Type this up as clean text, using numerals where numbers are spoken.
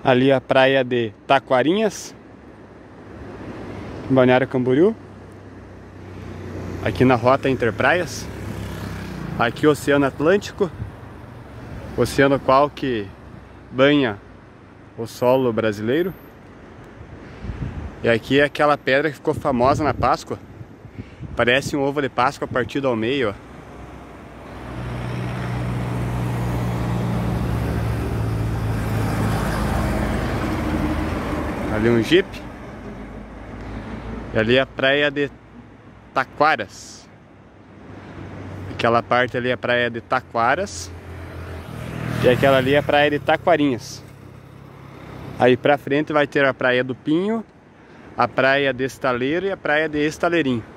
Ali a praia de Taquarinhas, Balneário Camboriú. Aqui na Rota Interpraias. Aqui o Oceano Atlântico, oceano qual que banha o solo brasileiro. E aqui é aquela pedra que ficou famosa na Páscoa. Parece um ovo de Páscoa partido ao meio, ó. Ali um Jeep. E ali a praia de Taquaras. Aquela parte ali é a praia de Taquaras. E aquela ali é a praia de Taquarinhas. Aí pra frente vai ter a praia do Pinho, a praia de Estaleiro e a praia de Estaleirinho.